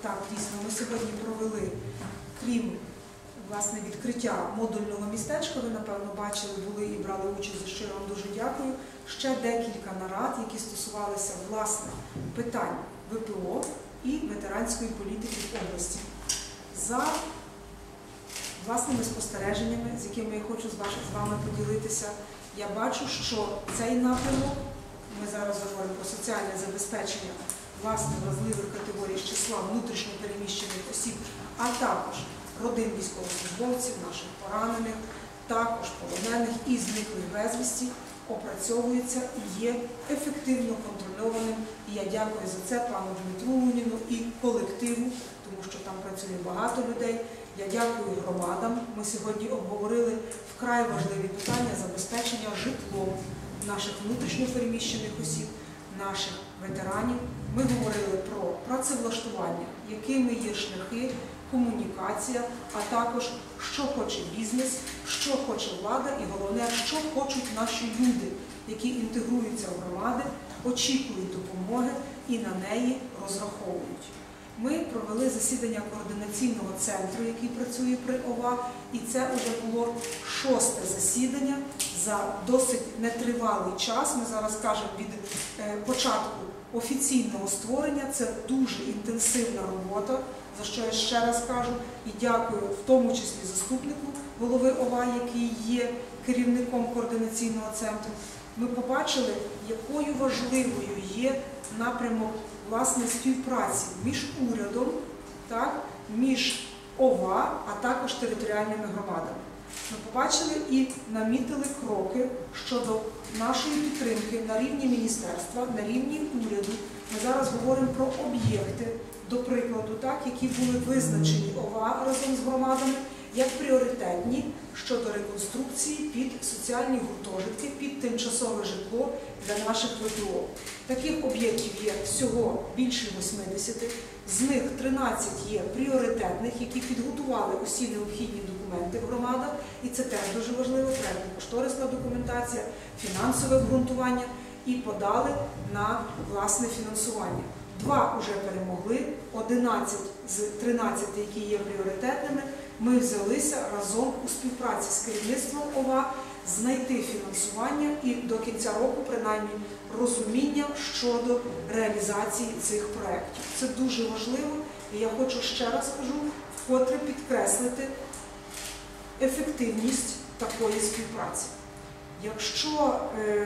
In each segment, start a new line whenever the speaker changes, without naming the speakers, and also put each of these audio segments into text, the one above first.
Так, дійсно, ми сьогодні провели, крім власне відкриття модульного містечка, ви, напевно, бачили, були і брали участь, за що я вам дуже дякую, ще декілька нарад, які стосувалися, власне, питань ВПО і ветеранської політики в області. За власними спостереженнями, з якими я хочу з вами поділитися, я бачу, що цей напрямок, ми зараз говоримо про соціальне забезпечення власне вразливих категорій з числа внутрішньо переміщених осіб, а також родин військовослужбовців, наших поранених, також полонених і зниклих безвісті, опрацьовується і є ефективно контрольованим. І я дякую за це пану Дмитру Луніну і колективу, тому що там працює багато людей. Я дякую громадам. Ми сьогодні обговорили вкрай важливі питання забезпечення житлом наших внутрішньо переміщених осіб, наших ветеранів. Ми говорили про працевлаштування, якими є шляхи, комунікація, а також що хоче бізнес, що хоче влада і головне, що хочуть наші люди, які інтегруються в громади, очікують допомоги і на неї розраховують. Ми провели засідання координаційного центру, який працює при ОВА, і це вже було 6-те засідання за досить нетривалий час. Ми зараз кажемо від початку офіційного створення. Це дуже інтенсивна робота, за що я ще раз кажу і дякую в тому числі заступнику голови ОВА, який є керівником координаційного центру. Ми побачили, якою важливою є напрямок власне співпраці між урядом, так, між ОВА, а також територіальними громадами. Ми побачили і намітили кроки щодо нашої підтримки на рівні міністерства, на рівні уряду. Ми зараз говоримо про об'єкти, до прикладу, так, які були визначені ОВА разом з громадами, як пріоритетні щодо реконструкції під соціальні гуртожитки, під тимчасове житло для наших ВПО. Таких об'єктів є всього більше 80, з них 13 є пріоритетних, які підготували усі необхідні документи в громадах, і це теж дуже важливо, проектно-кошторисна документація, фінансове обґрунтування, і подали на власне фінансування. 2 вже перемогли, 11 з 13, які є пріоритетними, ми взялися разом у співпраці з керівництвом ОВА знайти фінансування і до кінця року, принаймні, розуміння щодо реалізації цих проєктів. Це дуже важливо, і я хочу ще раз кажу, вкотре підкреслити ефективність такої співпраці. Якщо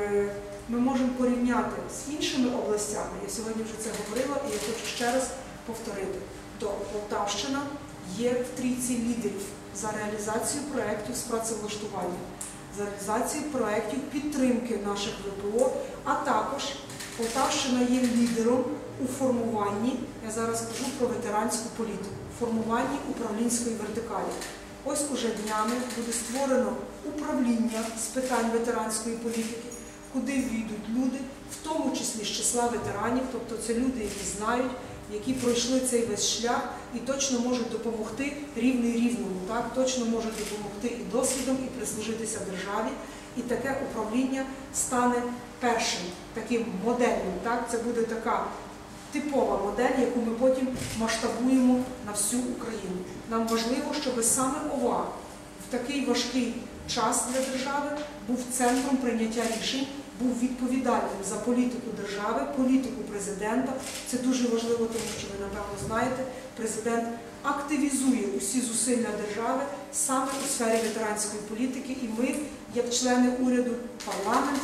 ми можемо порівняти з іншими областями, я сьогодні вже це говорила, і я хочу ще раз повторити, то Полтавщина є в трійці лідерів за реалізацію проєктів з працевлаштування, за реалізацію проєктів підтримки наших ВПО, а також Полтавщина є лідером у формуванні, я зараз кажу про ветеранську політику, формуванні управлінської вертикалі. Ось уже днями буде створено управління з питань ветеранської політики, куди війдуть люди, в тому числі з числа ветеранів, тобто це люди, які знають, які пройшли цей весь шлях і точно можуть допомогти рівний рівному, так? Точно можуть допомогти і досвідом, і прислужитися державі. І таке управління стане першим таким модельним. Так? Це буде така типова модель, яку ми потім масштабуємо на всю Україну. Нам важливо, щоб саме ОВА в такий важкий час для держави був центром прийняття рішень, був відповідальним за політику держави, політику президента. Це дуже важливо, тому що ви, напевно, знаєте, президент активізує усі зусилля держави саме у сфері ветеранської політики. І ми, як члени уряду, парламент,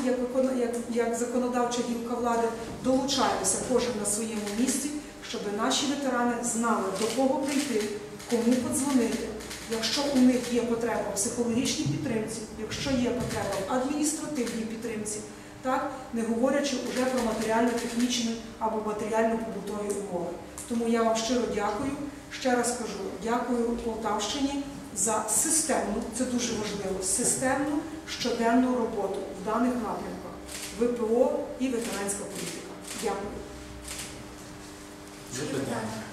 як законодавча гілка влади, долучаємося кожен на своєму місці, щоб наші ветерани знали, до кого прийти, кому подзвонити. Якщо у них є потреба в психологічній підтримці, якщо є потреба в адміністративній підтримці, так, не говорячи вже про матеріально-технічні або матеріально-побутові умови. Тому я вам щиро дякую. Ще раз кажу, дякую Полтавщині за системну, це дуже важливо, системну щоденну роботу в даних напрямках ВПО і ветеранська політика. Дякую.
Запитання.